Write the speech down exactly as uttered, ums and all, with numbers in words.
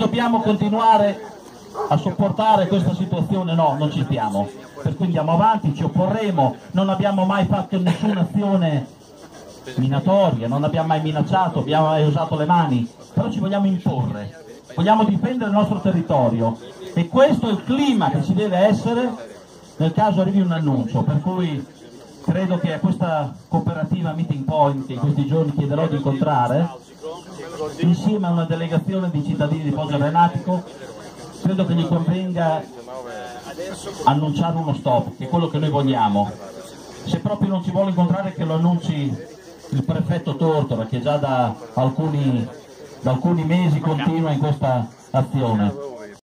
dobbiamo continuare a sopportare questa situazione? No, non ci stiamo. Per cui andiamo avanti, ci opporremo, non abbiamo mai fatto nessuna azione minatoria, non abbiamo mai minacciato, abbiamo mai usato le mani, però ci vogliamo imporre, vogliamo difendere il nostro territorio e questo è il clima che ci deve essere nel caso arrivi un annuncio, per cui credo che a questa cooperativa Meeting Point che in questi giorni chiederò di incontrare, insieme a una delegazione di cittadini di Poggio Renatico, credo che gli convenga annunciare uno stop, che è quello che noi vogliamo. Se proprio non ci vuole incontrare, che lo annunci il prefetto Tortora, che già da alcuni, da alcuni mesi continua in questa azione.